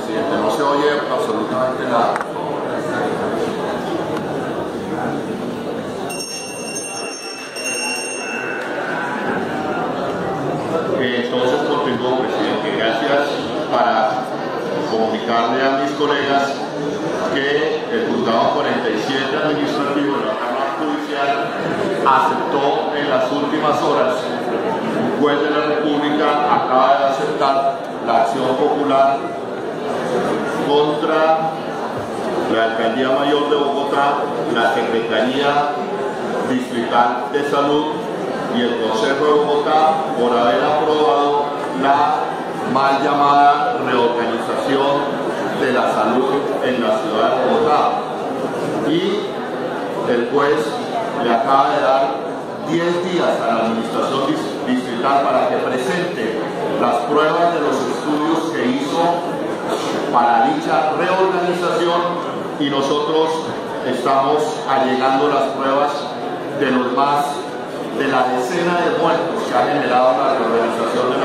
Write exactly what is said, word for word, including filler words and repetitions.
presidente. No se oye absolutamente nada. Entonces continúo, presidente. Gracias, para comunicarle a mis colegas que el juzgado cuarenta y siete administrativo de la Cámara Judicial aceptó en las últimas horas, un juez de la República acaba de aceptar la acción popular contra la Alcaldía Mayor de Bogotá, la Secretaría Distrital de Salud y el Consejo de Bogotá por haber aprobado la mal llamada reorganización de la salud en la ciudad de Bogotá. Y el juez le acaba de dar diez días a la administración distrital para que presente las pruebas de los estudios que hizo para dicha reorganización, y nosotros estamos allegando las pruebas de los más de la decena de muertos que ha generado la reorganización de la